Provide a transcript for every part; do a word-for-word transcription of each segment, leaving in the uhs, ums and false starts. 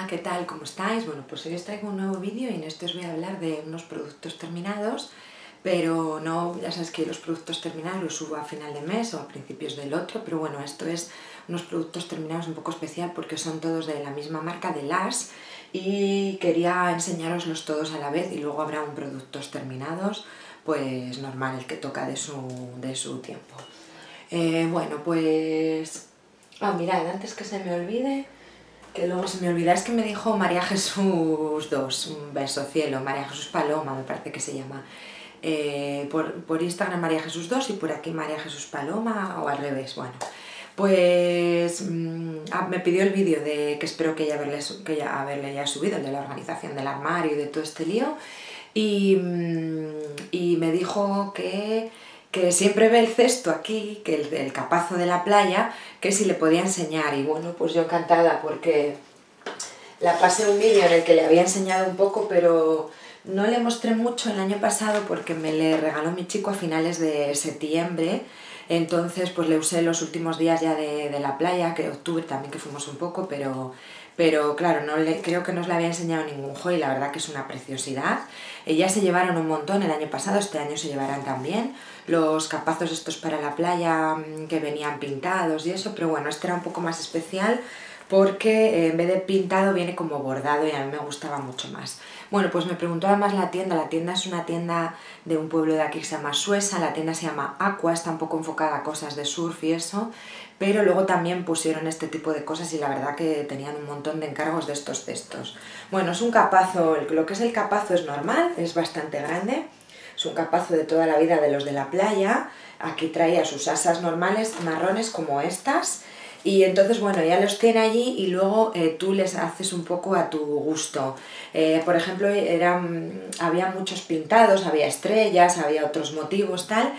¿qué tal? ¿Cómo estáis? Bueno, pues hoy os traigo un nuevo vídeo y en este os voy a hablar de unos productos terminados, pero no, ya sabes que los productos terminados los subo a final de mes o a principios del otro, pero bueno, esto es unos productos terminados un poco especial porque son todos de la misma marca, de Lush, y quería enseñaroslos todos a la vez y luego habrá un productos terminados, pues normal, el que toca de su, de su tiempo. Eh, bueno, pues... Ah, mirad, antes que se me olvide... que luego se me olvida, es que me dijo María Jesús dos, un beso cielo, María Jesús Paloma me parece que se llama, eh, por, por Instagram María Jesús dos y por aquí María Jesús Paloma, o al revés, bueno, pues mmm, ah, me pidió el vídeo de que espero que ya haberle, que ya haberle ya subido, el de la organización del armario y de todo este lío, y, mmm, y me dijo que... que siempre ve el cesto aquí, que el, el capazo de la playa, que si le podía enseñar, y bueno, pues yo encantada porque la pasé un vídeo en el que le había enseñado un poco, pero no le mostré mucho el año pasado porque me le regaló mi chico a finales de septiembre, entonces pues le usé los últimos días ya de, de la playa, que octubre también que fuimos un poco, pero... pero claro, no le, creo que no os le había enseñado ningún juego y la verdad que es una preciosidad. Ellas se llevaron un montón el año pasado, este año se llevarán también los capazos estos para la playa que venían pintados y eso, pero bueno, este era un poco más especial porque en vez de pintado viene como bordado y a mí me gustaba mucho más. Bueno, pues me preguntó además la tienda, la tienda es una tienda de un pueblo de aquí que se llama Suesa, la tienda se llama Aqua, está un poco enfocada a cosas de surf y eso, pero luego también pusieron este tipo de cosas y la verdad que tenían un montón de encargos de estos cestos. Bueno, es un capazo, lo que es el capazo es normal, es bastante grande, es un capazo de toda la vida de los de la playa, aquí traía sus asas normales marrones como estas, y entonces bueno, ya los tiene allí y luego eh, tú les haces un poco a tu gusto. Eh, por ejemplo, eran, había muchos pintados, había estrellas, había otros motivos tal,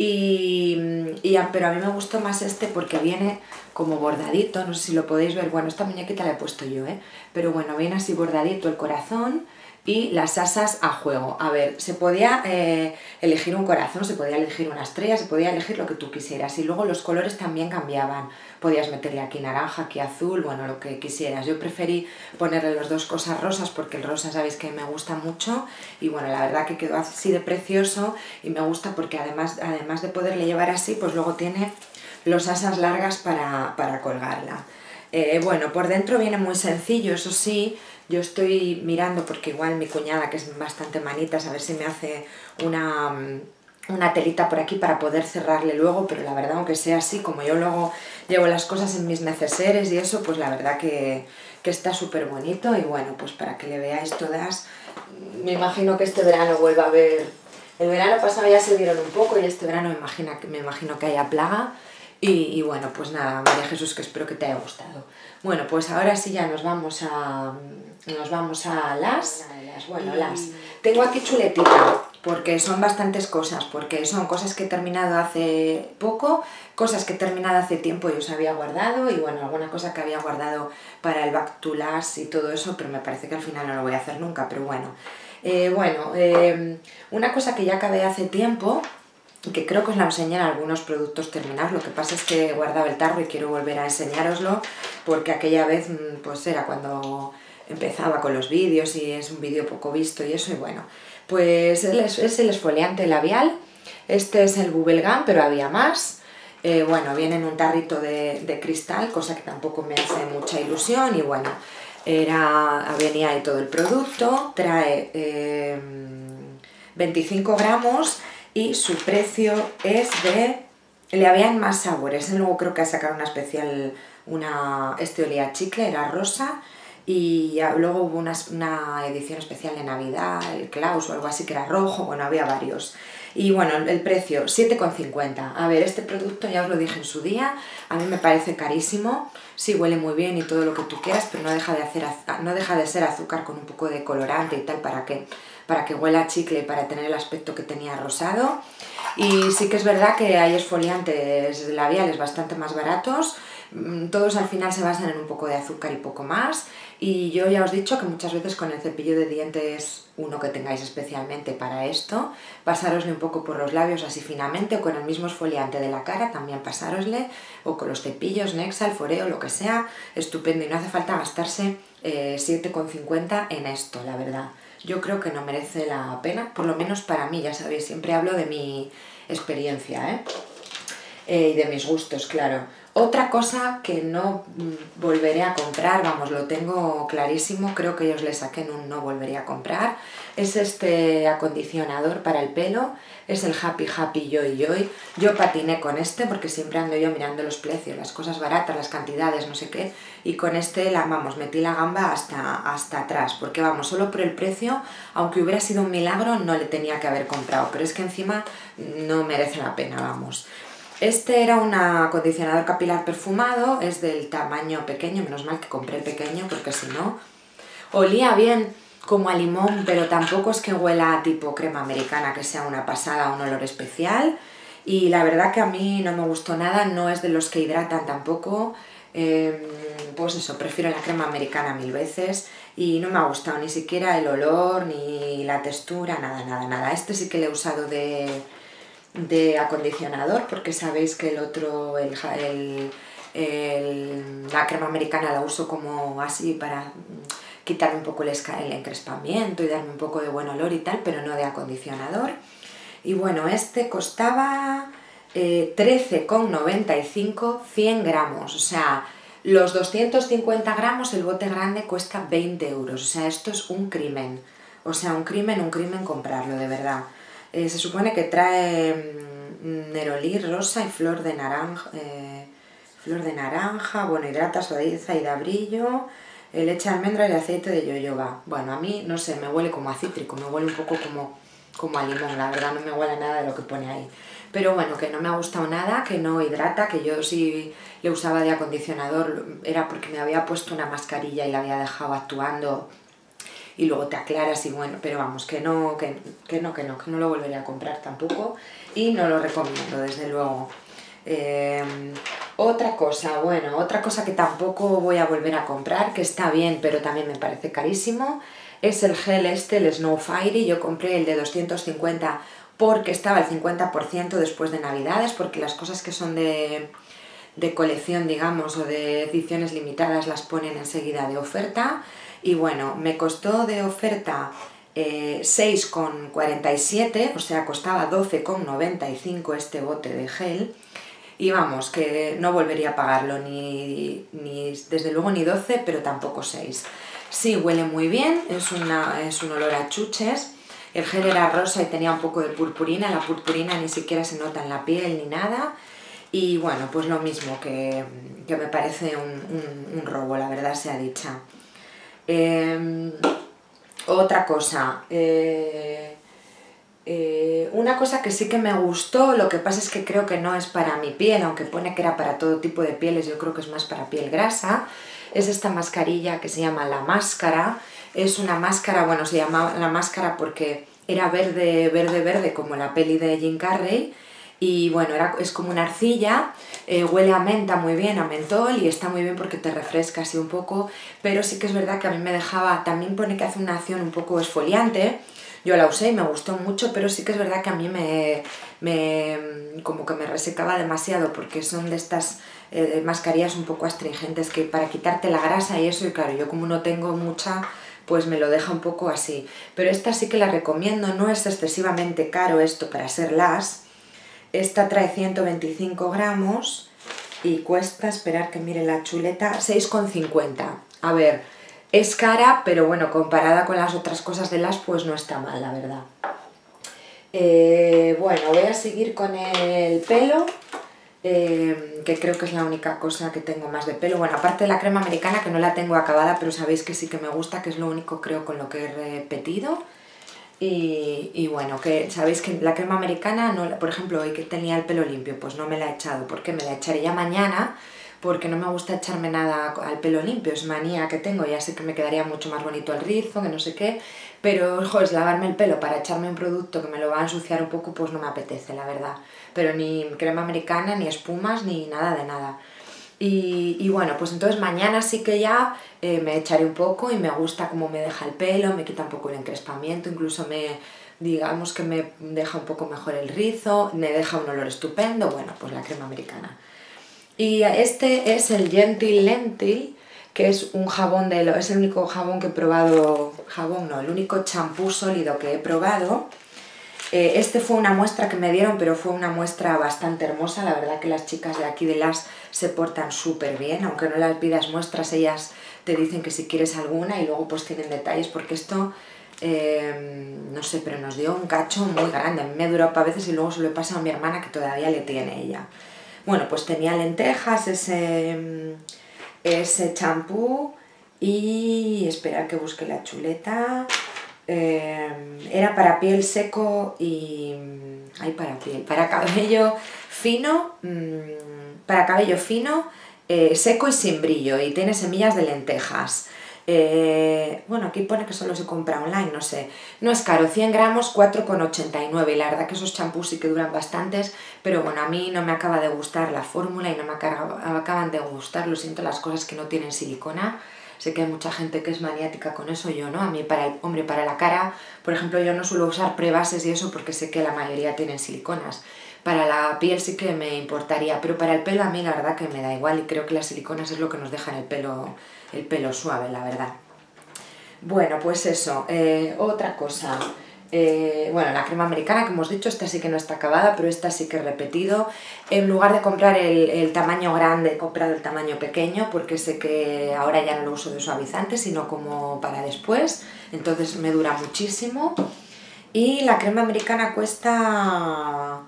y, y, pero a mí me gustó más este porque viene como bordadito, no sé si lo podéis ver, bueno, esta muñequita la he puesto yo, ¿eh? Pero bueno, viene así bordadito el corazón y las asas a juego. A ver, se podía eh, elegir un corazón, se podía elegir una estrella, se podía elegir lo que tú quisieras y luego los colores también cambiaban. Podías meterle aquí naranja, aquí azul, bueno, lo que quisieras. Yo preferí ponerle las dos cosas rosas porque el rosa sabéis que me gusta mucho y bueno, la verdad que quedó así de precioso y me gusta porque además, además de poderle llevar así, pues luego tiene los asas largas para, para colgarla. Eh, bueno, por dentro viene muy sencillo, eso sí, yo estoy mirando porque igual mi cuñada, que es bastante manitas, a ver si me hace una, una telita por aquí para poder cerrarle luego, pero la verdad, aunque sea así, como yo luego llevo las cosas en mis neceseres y eso, pues la verdad que, que está súper bonito y bueno, pues para que le veáis todas, me imagino que este verano vuelva a ver, el verano pasado ya se vieron un poco y este verano me imagino, me imagino que haya plaga. Y, y bueno, pues nada, María Jesús, que espero que te haya gustado. Bueno, pues ahora sí ya nos vamos a nos vamos a las, bueno, y... las. Tengo aquí chuletita, porque son bastantes cosas, porque son cosas que he terminado hace poco, cosas que he terminado hace tiempo y os había guardado, y bueno, alguna cosa que había guardado para el Back to Lush y todo eso, pero me parece que al final no lo voy a hacer nunca, pero bueno. Eh, bueno, eh, una cosa que ya acabé hace tiempo, que creo que os la enseñé en algunos productos terminados, lo que pasa es que he guardado el tarro y quiero volver a enseñároslo porque aquella vez pues era cuando empezaba con los vídeos y es un vídeo poco visto y eso, y bueno, pues es el esfoliante labial, este es el Bubblegum, pero había más, eh, bueno, viene en un tarrito de, de cristal, cosa que tampoco me hace mucha ilusión y bueno, era, venía ahí todo el producto, trae eh, veinticinco gramos y su precio es de... le habían más sabores, luego creo que ha sacado una especial, una, este olía a chicle, era rosa, y luego hubo una, una edición especial de Navidad, el Klaus o algo así que era rojo, bueno, había varios. Y bueno, el precio, siete con cincuenta. A ver, este producto ya os lo dije en su día, a mí me parece carísimo, sí huele muy bien y todo lo que tú quieras, pero no deja de, hacer, no deja de ser azúcar con un poco de colorante y tal, para que, para que huela a chicle y para tener el aspecto que tenía rosado. Y sí que es verdad que hay esfoliantes labiales bastante más baratos, todos al final se basan en un poco de azúcar y poco más, y yo ya os he dicho que muchas veces con el cepillo de dientes, uno que tengáis especialmente para esto, pasárosle un poco por los labios así finamente, o con el mismo esfoliante de la cara también pasárosle, o con los cepillos, Nexa, el Foreo, lo que sea, estupendo, y no hace falta gastarse eh, siete con cincuenta en esto, la verdad. Yo creo que no merece la pena, por lo menos para mí, ya sabéis, siempre hablo de mi experiencia, ¿eh? Eh, y de mis gustos, claro. Otra cosa que no mm, volveré a comprar, vamos, lo tengo clarísimo, creo que ellos le saquen un no volvería a comprar, es este acondicionador para el pelo, es el Happy Happy Joy Joy. Yo patiné con este porque siempre ando yo mirando los precios, las cosas baratas, las cantidades, no sé qué, y con este, la, vamos, metí la gamba hasta, hasta atrás, porque vamos, solo por el precio, aunque hubiera sido un milagro, no le tenía que haber comprado, pero es que encima no merece la pena, vamos. Este era un acondicionador capilar perfumado, es del tamaño pequeño, menos mal que compré el pequeño porque si no... Olía bien como a limón, pero tampoco es que huela tipo crema americana, que sea una pasada, un olor especial. Y la verdad que a mí no me gustó nada, no es de los que hidratan tampoco. Eh, pues eso, prefiero la crema americana mil veces y no me ha gustado ni siquiera el olor, ni la textura, nada, nada, nada. Este sí que lo he usado de... de acondicionador, porque sabéis que el otro, el, el, el, la crema americana la uso como así para quitarme un poco el, el encrespamiento y darme un poco de buen olor y tal, pero no de acondicionador. Y bueno, este costaba eh, trece con noventa y cinco, cien gramos, o sea, los doscientos cincuenta gramos, el bote grande cuesta veinte euros, o sea, esto es un crimen, o sea, un crimen, un crimen comprarlo, de verdad. Eh, se supone que trae mmm, nerolí rosa y flor de naranja, eh, flor de naranja, bueno, hidrata, suaviza y da brillo, eh, leche de almendras y aceite de yoyoba. Bueno, a mí, no sé, me huele como a cítrico, me huele un poco como, como a limón, la verdad no me huele nada de lo que pone ahí. Pero bueno, que no me ha gustado nada, que no hidrata, que yo sí le usaba de acondicionador, era porque me había puesto una mascarilla y la había dejado actuando y luego te aclaras y bueno, pero vamos, que no, que, que no, que no, que no lo volvería a comprar tampoco y no lo recomiendo, desde luego. Eh, otra cosa, bueno, otra cosa que tampoco voy a volver a comprar, que está bien, pero también me parece carísimo, es el gel este, el Snow Fairy. Yo compré el de doscientos cincuenta porque estaba al cincuenta por ciento después de Navidades, porque las cosas que son de... de colección, digamos, o de ediciones limitadas las ponen enseguida de oferta. Y bueno, me costó de oferta eh, seis con cuarenta y siete, o sea, costaba doce con noventa y cinco este bote de gel. Y vamos, que no volvería a pagarlo, ni, ni desde luego ni doce, pero tampoco seis. Sí, huele muy bien, es, una, es un olor a chuches. El gel era rosa y tenía un poco de purpurina, la purpurina ni siquiera se nota en la piel ni nada. Y bueno, pues lo mismo, que, que me parece un, un, un robo, la verdad sea dicha. Eh, otra cosa, eh, eh, una cosa que sí que me gustó, lo que pasa es que creo que no es para mi piel, aunque pone que era para todo tipo de pieles, yo creo que es más para piel grasa, es esta mascarilla que se llama La Máscara. Es una máscara, bueno, se llama La Máscara porque era verde, verde, verde, como la peli de Jim Carrey. Y bueno, era, es como una arcilla, eh, huele a menta muy bien, a mentol, y está muy bien porque te refresca así un poco, pero sí que es verdad que a mí me dejaba, también pone que hace una acción un poco exfoliante. Yo la usé y me gustó mucho, pero sí que es verdad que a mí me, me como que me resecaba demasiado, porque son de estas eh, mascarillas un poco astringentes que para quitarte la grasa y eso, y claro, yo como no tengo mucha, pues me lo deja un poco así. Pero esta sí que la recomiendo, no es excesivamente caro esto para ser las. Esta trae ciento veinticinco gramos y cuesta, esperar que mire la chuleta, seis con cincuenta. A ver, es cara, pero bueno, comparada con las otras cosas de las, pues no está mal, la verdad. Eh, bueno, voy a seguir con el pelo, eh, que creo que es la única cosa que tengo más de pelo. Bueno, aparte de la crema americana, que no la tengo acabada, pero sabéis que sí que me gusta, que es lo único creo con lo que he repetido. Y, y bueno, que sabéis que la crema americana, no, por ejemplo, hoy que tenía el pelo limpio, pues no me la he echado, porque me la echaré ya mañana, porque no me gusta echarme nada al pelo limpio, es manía que tengo, ya sé que me quedaría mucho más bonito el rizo, que no sé qué, pero joder, lavarme el pelo para echarme un producto que me lo va a ensuciar un poco, pues no me apetece, la verdad. Pero ni crema americana, ni espumas, ni nada de nada. Y, y bueno, pues entonces mañana sí que ya eh, me echaré un poco y me gusta cómo me deja el pelo, me quita un poco el encrespamiento, incluso me, digamos que me deja un poco mejor el rizo, me deja un olor estupendo, bueno, pues la crema americana. Y este es el Gentle Lentil, que es un jabón de... Lo, es el único jabón que he probado... Jabón no, el único champú sólido que he probado. Eh, este fue una muestra que me dieron, pero fue una muestra bastante hermosa. La verdad que las chicas de aquí de Lash se portan súper bien, aunque no las pidas muestras, ellas te dicen que si quieres alguna y luego pues tienen detalles, porque esto, eh, no sé, pero nos dio un cacho muy grande. A mí me duró para veces y luego se lo he pasado a mi hermana, que todavía le tiene ella. Bueno, pues tenía lentejas, ese, ese champú y... espera que busque la chuleta... Eh, era para piel seco y... ay, para piel, para cabello fino, mmm, para cabello fino, eh, seco y sin brillo, y tiene semillas de lentejas. Eh, bueno, aquí pone que solo se compra online, no sé. No es caro, cien gramos, cuatro con ochenta y nueve, y la verdad que esos champús sí que duran bastantes, pero bueno, a mí no me acaba de gustar la fórmula y no me acaban de gustar, lo siento, las cosas que no tienen silicona. Sé que hay mucha gente que es maniática con eso, yo no. A mí, para el hombre, para la cara, por ejemplo, yo no suelo usar prebases y eso porque sé que la mayoría tienen siliconas. Para la piel sí que me importaría, pero para el pelo a mí la verdad que me da igual, y creo que las siliconas es lo que nos dejan el pelo, el pelo suave, la verdad. Bueno, pues eso, eh, otra cosa... Eh, bueno, la crema americana que hemos dicho, esta sí que no está acabada, pero esta sí que he repetido. En lugar de comprar el, el tamaño grande, he comprado el tamaño pequeño, porque sé que ahora ya no lo uso de suavizante, sino como para después, entonces me dura muchísimo. Y la crema americana cuesta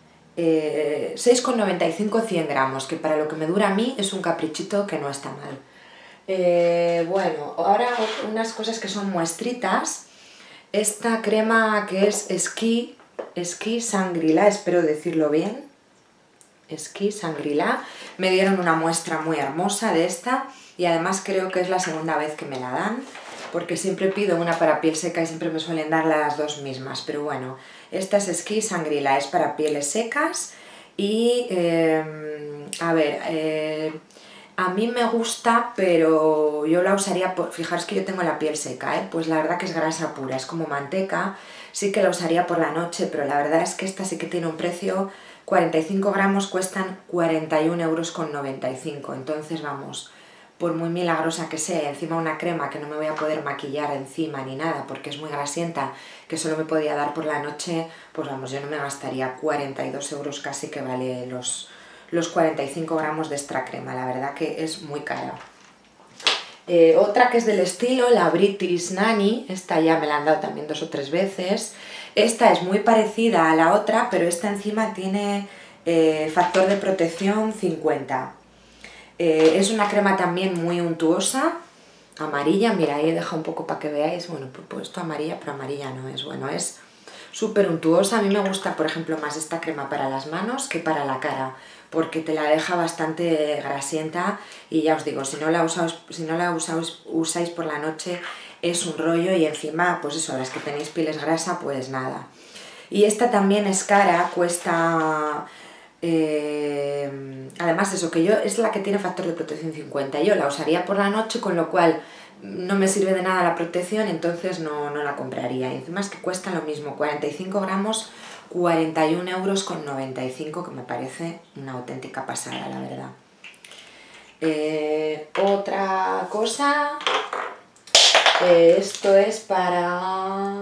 eh, seis con noventa y cinco cien gramos, que para lo que me dura a mí es un caprichito que no está mal. Eh, bueno, ahora unas cosas que son muestritas. Esta crema que es Ski, Ski Shangri-La, espero decirlo bien, Ski Shangri-La, me dieron una muestra muy hermosa de esta, y además creo que es la segunda vez que me la dan, porque siempre pido una para piel seca y siempre me suelen dar las dos mismas, pero bueno, esta es Ski Shangri-La, es para pieles secas y, eh, a ver... Eh, a mí me gusta, pero yo la usaría, por, fijaros que yo tengo la piel seca, ¿eh? Pues la verdad que es grasa pura, es como manteca, sí que la usaría por la noche, pero la verdad es que esta sí que tiene un precio, cuarenta y cinco gramos cuestan cuarenta y un euros con noventa y cinco, entonces vamos, por muy milagrosa que sea, encima una crema que no me voy a poder maquillar encima ni nada, porque es muy grasienta, que solo me podía dar por la noche, pues vamos, yo no me gastaría cuarenta y dos euros casi, que vale los... los cuarenta y cinco gramos de esta crema, la verdad que es muy cara. Eh, otra que es del estilo, la British Nanny, esta ya me la han dado también dos o tres veces. Esta es muy parecida a la otra, pero esta encima tiene eh, factor de protección cincuenta. Eh, es una crema también muy untuosa, amarilla, mira, ahí he dejado un poco para que veáis, bueno, pues puesto amarilla, pero amarilla no es, bueno, es súper untuosa. A mí me gusta, por ejemplo, más esta crema para las manos que para la cara, porque te la deja bastante grasienta, y ya os digo, si no la usáis, si no la usáis, usáis por la noche es un rollo, y encima, pues eso, las que tenéis pieles grasa, pues nada. Y esta también es cara, cuesta... Eh, además eso, que yo es la que tiene factor de protección cincuenta, yo la usaría por la noche, con lo cual no me sirve de nada la protección, entonces no, no la compraría. Y encima es que cuesta lo mismo, cuarenta y cinco gramos, cuarenta y un euros con noventa y cinco, que me parece una auténtica pasada, la verdad. Eh, otra cosa, eh, esto es para...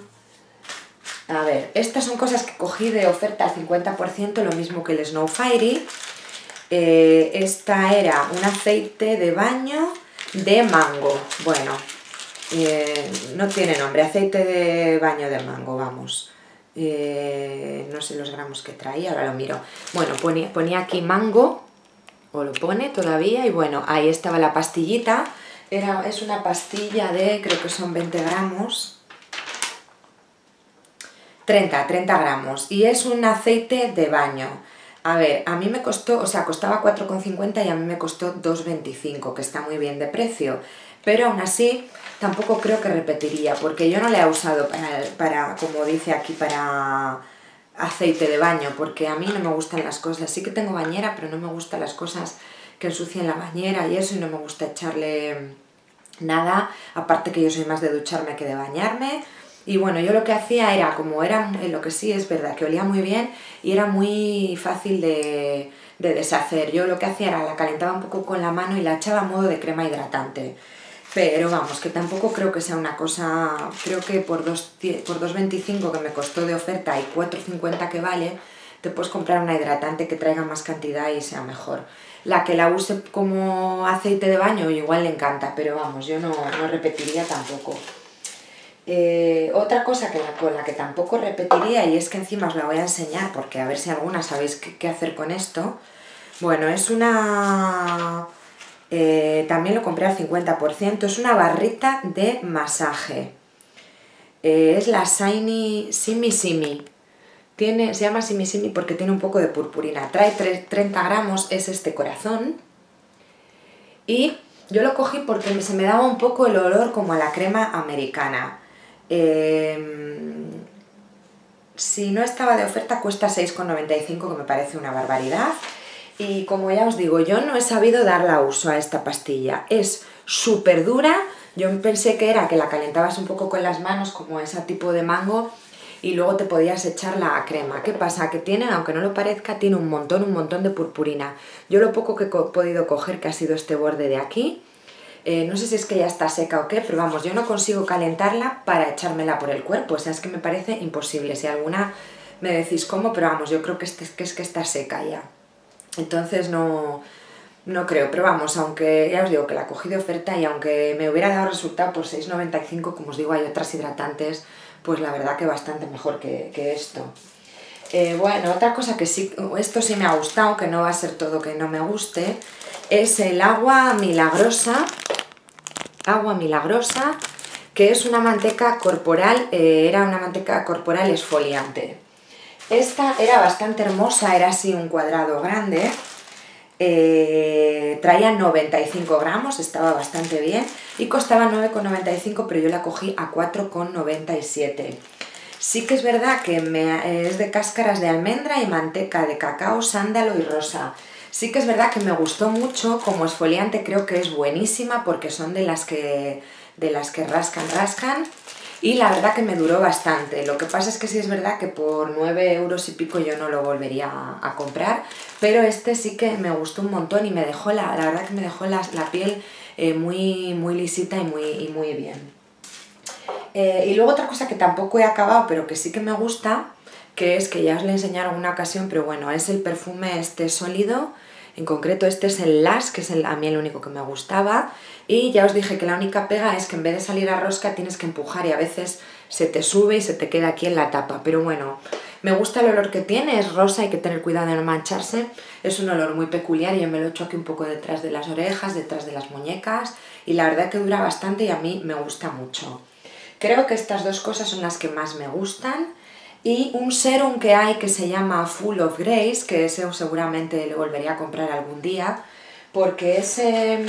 A ver, estas son cosas que cogí de oferta al cincuenta por ciento, lo mismo que el Snow Fairy. Eh, esta era un aceite de baño de mango. Bueno, eh, no tiene nombre, aceite de baño de mango, vamos. Eh, no sé los gramos que traía, ahora lo miro. Bueno, ponía, ponía aquí mango, o lo pone todavía, y bueno, ahí estaba la pastillita. Era, es una pastilla de, creo que son veinte gramos. treinta, treinta gramos, y es un aceite de baño. A ver, a mí me costó, o sea, costaba cuatro con cincuenta y a mí me costó dos veinticinco, que está muy bien de precio, pero aún así tampoco creo que repetiría, porque yo no la he usado para, para, como dice aquí, para aceite de baño, porque a mí no me gustan las cosas, sí que tengo bañera, pero no me gustan las cosas que ensucien la bañera y eso, y no me gusta echarle nada, aparte que yo soy más de ducharme que de bañarme. Y bueno, yo lo que hacía era, como era, lo que sí es verdad, que olía muy bien y era muy fácil de, de deshacer. Yo lo que hacía era la calentaba un poco con la mano y la echaba a modo de crema hidratante. Pero vamos, que tampoco creo que sea una cosa, creo que por dos veinticinco que me costó de oferta y cuatro cincuenta que vale, te puedes comprar una hidratante que traiga más cantidad y sea mejor. La que la use como aceite de baño igual le encanta, pero vamos, yo no, no repetiría tampoco. Eh, otra cosa que la, con la que tampoco repetiría, y es que encima os la voy a enseñar porque a ver si alguna sabéis qué, qué hacer con esto. Bueno, es una... Eh, también lo compré al cincuenta por ciento, es una barrita de masaje. Eh, es la Shiny Simi Simi. Tiene, se llama Simi Simi porque tiene un poco de purpurina. Trae treinta gramos, es este corazón. Y yo lo cogí porque se me daba un poco el olor como a la crema americana. Eh, si no estaba de oferta cuesta seis con noventa y cinco, que me parece una barbaridad. Y como ya os digo, yo no he sabido darle uso a esta pastilla. Es súper dura. Yo pensé que era que la calentabas un poco con las manos, como ese tipo de mango, y luego te podías echar la crema. ¿Qué pasa? Que tiene, aunque no lo parezca, tiene un montón, un montón de purpurina. Yo lo poco que he podido coger, que ha sido este borde de aquí, eh, no sé si es que ya está seca o qué, pero vamos, yo no consigo calentarla para echármela por el cuerpo. O sea, es que me parece imposible. Si alguna me decís cómo, pero vamos, yo creo que, este, que es que está seca ya. Entonces no, no creo, pero vamos, aunque ya os digo que la cogí de oferta y aunque me hubiera dado resultado por seis noventa y cinco, como os digo, hay otras hidratantes, pues la verdad que bastante mejor que, que esto. Eh, bueno, otra cosa que sí, esto sí me ha gustado, que no va a ser todo que no me guste, es el agua milagrosa, agua milagrosa, que es una manteca corporal, eh, era una manteca corporal exfoliante. Esta era bastante hermosa, era así un cuadrado grande, eh, traía noventa y cinco gramos, estaba bastante bien y costaba nueve con noventa y cinco, pero yo la cogí a cuatro con noventa y siete. Sí que es verdad que me, es de cáscaras de almendra y manteca de cacao, sándalo y rosa. Sí que es verdad que me gustó mucho, como exfoliante creo que es buenísima porque son de las que, de las que rascan, rascan. Y la verdad que me duró bastante. Lo que pasa es que sí es verdad que por nueve euros y pico yo no lo volvería a, a comprar, pero este sí que me gustó un montón y me dejó la, la verdad que me dejó la, la piel eh, muy, muy lisita y muy, y muy bien. Eh, y luego otra cosa que tampoco he acabado, pero que sí que me gusta, que es que ya os lo he enseñado en una ocasión, pero bueno, es el perfume este sólido. En concreto este es el Lush, que es el, a mí el único que me gustaba, y ya os dije que la única pega es que en vez de salir a rosca tienes que empujar y a veces se te sube y se te queda aquí en la tapa, pero bueno, me gusta el olor que tiene, es rosa, hay que tener cuidado de no mancharse, es un olor muy peculiar y yo me lo echo aquí un poco detrás de las orejas, detrás de las muñecas, y la verdad que dura bastante y a mí me gusta mucho. Creo que estas dos cosas son las que más me gustan. Y un serum que hay que se llama Full of Grace, que ese seguramente lo volvería a comprar algún día, porque ese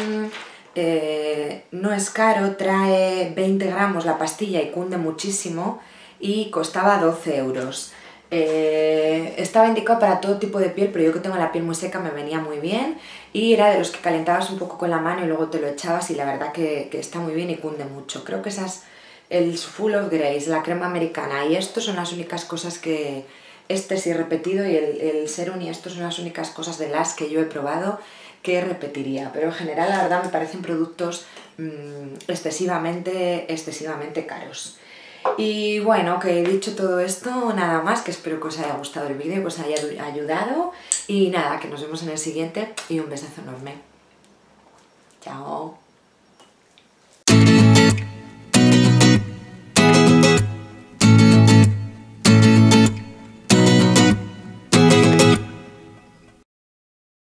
eh, no es caro, trae veinte gramos la pastilla y cunde muchísimo y costaba doce euros. Eh, estaba indicado para todo tipo de piel, pero yo que tengo la piel muy seca me venía muy bien y era de los que calentabas un poco con la mano y luego te lo echabas y la verdad que, que está muy bien y cunde mucho. Creo que esas... El Full of Grace, la crema americana y esto son las únicas cosas que... Este sí he repetido y el, el serum y esto son las únicas cosas de las que yo he probado que repetiría. Pero en general la verdad me parecen productos mmm, excesivamente, excesivamente caros. Y bueno, que he dicho todo esto, nada más, que espero que os haya gustado el vídeo, que os haya ayudado. Y nada, que nos vemos en el siguiente y un besazo enorme. Chao.